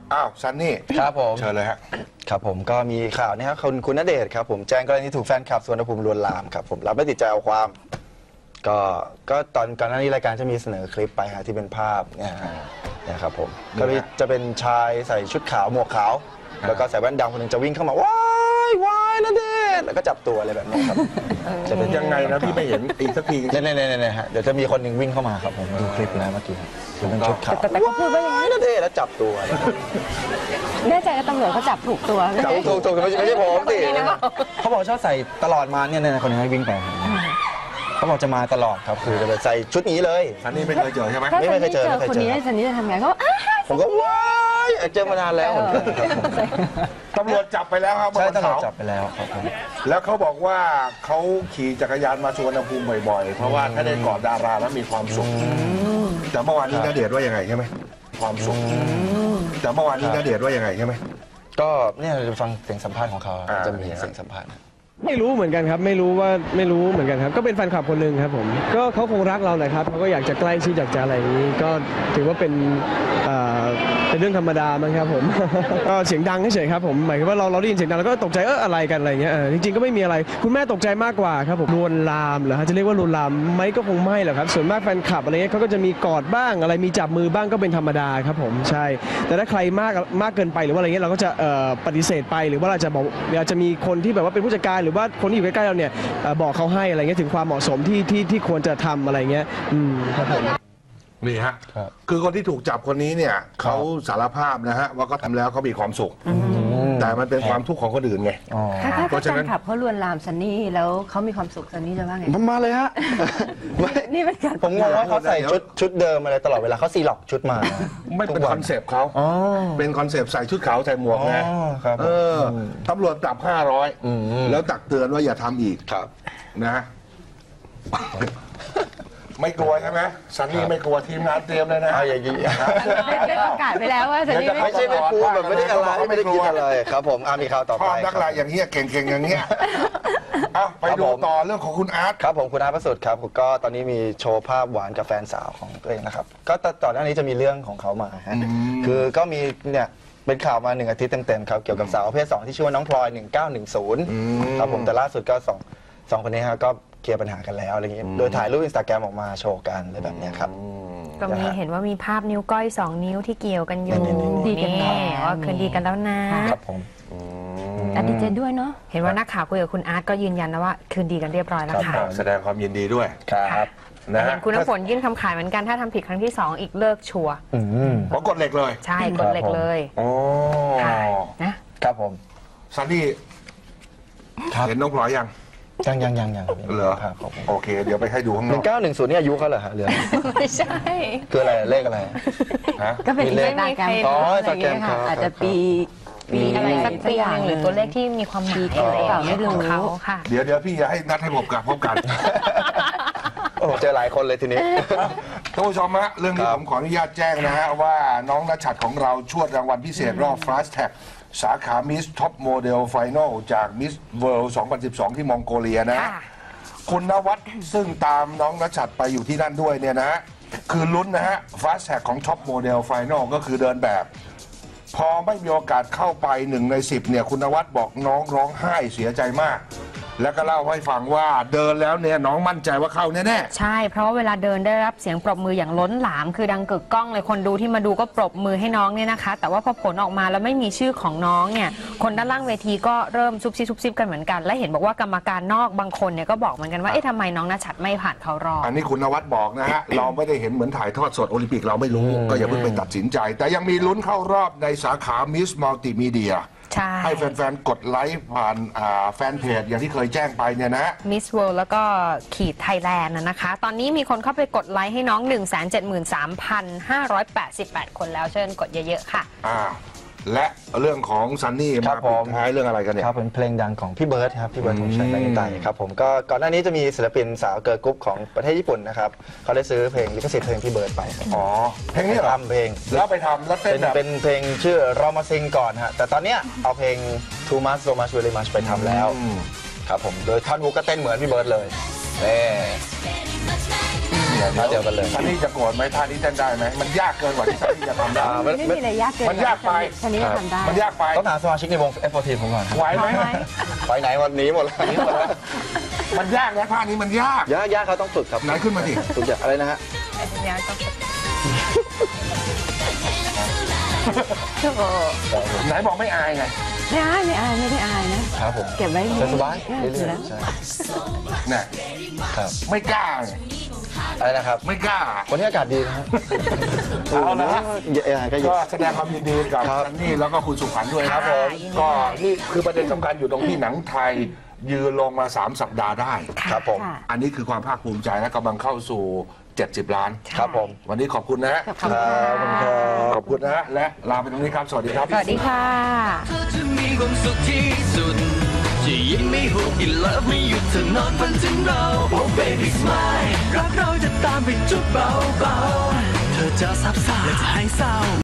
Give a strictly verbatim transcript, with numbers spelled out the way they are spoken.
อ้าวซันนี่ครับผมเชิญเลยฮะครับผมก็มีข่าวนี่ครับคุณคุณณเดชน์ครับผมแจ้งกรณีถูกแฟนคลับสุวรรณภูมิลวนลามครับผมรับไม่ติดใจเอาความก็ก็ตอนก่อนหน้านี้รายการจะมีเสนอคลิปไปฮะที่เป็นภาพเนี่ยนะครับผมก็จะเป็นชายใส่ชุดขาวหมวกขาวแล้วก็ใส่แว่นดำคนหนึ่งจะวิ่งเข้ามาว้ายว้ายณเดชน์แล้วก็จับตัวอะไรแบบนี้ครับจะเป็นยังไงนะพี่ไม่เห็นอีกสักทีเนี่ยเนี่ยเนี่ยฮะเดี๋ยวจะมีคนหนึ่งวิ่งเข้ามาครับผมดูคลิปแล้วเมื่อกี้เป็นชุดขาวแต่เขาพูดว่าอย่างนี้ณเดชน์แล้วจับตัวแน่ใจว่าตำรวจเขาจับถูกตัวจับถูกถูกไม่ใช่ไม่ใช่ผมสิเขาบอกชอบใส่ตลอดมาเนี่ยเนี่ยคนนี้วิ่งไปเขาบอกจะมาตลอดครับคือจะใส่ชุดนี้เลยซันนี่ไม่เคยเจอใช่ไหมไม่ไม่เคยเจอคนนี้ซันนี่จะทำไงก็ผมก็ว้ายเจอมานานแล้วตำรวจจับไปแล้วครับใช่ตำรวจจับไปแล้วครับผมแล้วเขาบอกว่าเขาขี่จักรยานมาสุวรรณภูมิบ่อยๆเพราะว่าถ้าได้กอดดาราแล้วมีความสุขแต่เมื่อวานนี้ณเดชน์ว่ายังไงใช่ไหมความสุขแต่เมื่อวานนี้ณเดชน์ว่ายังไงใช่ไหมก็เนี่ยจะฟังเสียงสัมภาษณ์ของเขาจะมีเสียงสัมภาษณ์ไม่รู้เหมือนกันครับไม่รู้ว่าไม่รู้เหมือนกันครับก็เป็นแฟนคลับคนหนึ่งครับผมก็เขาคงรักเราแหละครับเขาก็อยากจะใกล้ชิดอยากจะอะไรอย่างนี้ก็ถือว่าเป็นเป็นเรื่องธรรมดามั้งครับผมก็เสียงดังเฉยๆครับผมหมายถึงว่าเราเราได้ยินเสียงดังแล้วก็ตกใจเอออะไรกันอะไรเงี้ยจริงๆก็ไม่มีอะไรคุณแม่ตกใจมากกว่าครับผมลวนลามเหรอฮะจะเรียกว่าลวนลามไหมก็คงไม่หรอกครับส่วนมากแฟนคลับอะไรเงี้ยเขาก็จะมีกอดบ้างอะไรมีจับมือบ้างก็เป็นธรรมดาครับผมใช่แต่ถ้าใครมากมากเกินไปหรือว่าอะไรเงี้ยเราก็จะปฏิเสธไปหรือว่าเราจะบอกเราจะมีคนที่แบบว่าเป็นผู้จัดการหรือว่าคนที่อยู่ใกล้ๆเราเนี่ยบอกเขาให้อะไรเงี้ยถึงความเหมาะสมที่ที่ที่ควรจะทำอะไรเงี้ยอืมครับผมนี่ฮะคือคนที่ถูกจับคนนี้เนี่ยเขาสารภาพนะฮะว่าเขาทำแล้วเขามีความสุขแต่มันเป็นความทุกข์ของคนอื่นไงเพราะฉะนั้นขับเขาลวนลามซันนี่แล้วเขามีความสุขซันนี่จะว่าไงมาเลยฮะนี่เป็นการผมงงว่าเขาใส่ชุดชุดเดิมอะไรตลอดเวลาเขาซีล็อกชุดมาไม่เป็นคอนเซปต์เขาเป็นคอนเซปต์ใส่ชุดขาวใส่หมวกนะเออตำรวจปรับห้าร้อยแล้วตักเตือนว่าอย่าทำอีกนะไม่กลัวใช่ไหมซันนี่ไม่กลัวทีมงานเตรียมเลยนะอย่างนี้ได้ประกาศไปแล้วว่าซันนี่ไม่ใช่ไม่กลัวแบบไม่ได้อะไรไม่ได้กินอะไรครับผมอามีข่าวต่อไปชอบนักลายอย่างเงี้ยเก่งๆอย่างเงี้ยไปดูต่อเรื่องของคุณอาร์ตครับผมคุณอาร์ตประสุทธิ์ครับก็ตอนนี้มีโชว์ภาพหวานกับแฟนสาวของตัวเองนะครับก็ต่อหน้านี้จะมีเรื่องของเขามาคือก็มีเนี่ยเป็นข่าวมาหนึ่งอาทิตย์เต็มๆครับเกี่ยวกับสาวประเภทสองที่ชื่อว่าน้องพลอยหนึ่งเก้าหนึ่งศูนย์ครับผมแต่ล่าสุดก็สองสองคนนี้ฮะก็เคลียร์ปัญหากันแล้วอะไรอย่างนี้โดยถ่ายรูปอินสตาแกรมออกมาโชว์กันอะไรแบบนี้ครับก็มีเห็นว่ามีภาพนิ้วก้อยสองนิ้วที่เกี่ยวกันอยู่ดีกันว่าคืนดีกันแล้วนะครับผมแต่ดีใจด้วยเนาะเห็นว่านักข่าวคุยกับคุณอาร์ตก็ยืนยันนะว่าคืนดีกันเรียบร้อยแล้วค่ะแสดงความยินดีด้วยครับนะเห็นคุณน้ำฝนยื่นคำขายเหมือนกันถ้าทำผิดครั้งที่สองอีกเลิกชัวร์เพราะกดเหล็กเลยใช่กดเหล็กเลยโอ้นะครับผมซันนี่เห็นน้องพลอยยังยังยังยังยังเหรอโอเคเดี๋ยวไปให้ดูข้างนอกหนึ่งเก้าหนึ่งศูนย์นี่อายุเขาเหรอฮะเรือไม่ใช่คืออะไรเลขอะไรฮะก็เป็นเลขตาแกรมอ๋อตาแกรมอาจจะปีปีอะไรสักปีหนึ่งหรือตัวเลขที่มีความหมายอะไรไม่รู้เขาค่ะเดี๋ยวเดี๋ยวพี่จะให้นัดให้ผมกับพบกันโอ้เจอหลายคนเลยทีนี้ท่านผู้ชมฮะเรื่องนี้ผมขออนุญาตแจ้งนะฮะว่าน้องณชัดของเราชวดรางวัลพิเศษรอบ Fast Tag สาขา Miss Top Model Final จาก Miss World สองพันสิบสองที่มองโกเลียนะคุณนวัดซึ่งตามน้องณชัดไปอยู่ที่นั่นด้วยเนี่ยนะคือลุ้นนะฮะ Fast Tag ของ Top Model Final ก็คือเดินแบบพอไม่มีโอกาสเข้าไปหนึ่งในสิบเนี่ยคุณนวัดบอกน้องร้องไห้เสียใจมากแล้วก็เล่าให้ฟังว่าเดินแล้วเนี่ยน้องมั่นใจว่าเข้าแน่ๆใช่เพราะว่าเวลาเดินได้รับเสียงปรบมืออย่างล้นหลามคือดังกึกก้องเลยคนดูที่มาดูก็ปรบมือให้น้องเนี่ยนะคะแต่ว่าพอผลออกมาแล้วไม่มีชื่อของน้องเนี่ยคนด้านล่างเวทีก็เริ่มซุบซิบซุบซิบกันเหมือนกันและเห็นบอกว่ากรรมการนอกบางคนเนี่ยก็บอกเหมือนกันว่าเอ๊ะทำไมน้องณชัดไม่ผ่านเข้ารอบอันนี้คุณนวัดบอกนะฮะเราไม่ได้เห็นเหมือนถ่ายทอดสดโอลิมปิกเราไม่รู้ก็อย่าเพิ่งไปตัดสินใจแต่ยังมีลุ้นเข้ารอบในสาขา Miss Multimediaให้แฟนๆกดไลค์ผ่านแฟนเพจอย่างที่เคยแจ้งไปเนี่ยนะ Miss World แล้วก็ขีดไทยแลนด์นะคะตอนนี้มีคนเข้าไปกดไลค์ให้น้อง หนึ่งแสนเจ็ดหมื่นสามพันห้าร้อยแปดสิบแปด คนแล้วเชิญกดเยอะๆค่ะอ่าและเรื่องของซันนี่มาปิดท้ายเรื่องอะไรกันเนี่ยครับเป็นเพลงดังของพี่เบิร์ดครับพี่เบิร์ดธงชัยนาริไตครับผมก็ก่อนหน้านี้จะมีศิลปินสาวเกิร์ลกรุ๊ปของประเทศญี่ปุ่นนะครับเขาได้ซื้อเพลงลิขสิทธิ์เพลงพี่เบิร์ดไปอ๋อเพลงนี้ทำเพลงแล้วไปทำแล้วเต้นเป็นเพลงชื่อเรามาซิงก่อนฮะแต่ตอนเนี้ยเอาเพลง Too Much So Much Very Much ไปทำแล้วครับผมโดยท่อนฮุกก็เต้นเหมือนพี่เบิร์ดเลยเน่เนี่ยท่าเดียวกันเลยซันนี่จะโกรธไหมท่านี้เต้นได้ไหมมันยากเกินกว่าที่ซันนี่จะทำได้อ่าไม่มีอะไรยากเกินมันยากไปชันนี้ทำได้มันยากไปต้องถามสมาชิกในวง เอฟ โฟร์ ทีน ผมก่อนครับไหวไหมไหวไปไหนวันนี้หมดแล้วมันยากนะท่านี้มันยากยากยากเขาต้องฝึกครับไหนขึ้นมาดิฝึกอย่างอะไรนะฮะไหนบอกไม่อายไงไม่อายไม่อายไม่ได้อายนะครับผมเก็บไว้สบายๆเรื่เรื่ออย ยๆใช่เนี่ยครับไม่กล้าไงอะไรนะครับไม่กล้าวันนี้อากาศดีนะฮะเอาละฮะเย็นๆก็เย็นก็แสดงความยินดีกับครับซันนี่แล้วก็คุณสุขวัญด้วยครับผมก็นี่คือประเด็นสำคัญอยู่ตรงที่หนังไทยยืนลงมาสามสัปดาห์ได้ครับผมค่ะอันนี้คือความภาคภูมิใจและกำลังเข้าสู่เจ็ดสิบล้านครับผมวันนี้ขอบคุณนะฮะขอบคุณค่ะขอบคุณนะฮะและลาไปตรงนี้ครับ สวัสดีครับสวัสดีค่ะเธอจะมีความสุขที่สุดจะยิ้มไม่หุบอีเลิฟไม่หยุดเธอนอนฝันถึงเรา Oh baby smile รักเราจะตามไปจุดเบาๆเธอจะซับซ่าและจะให้เศร้า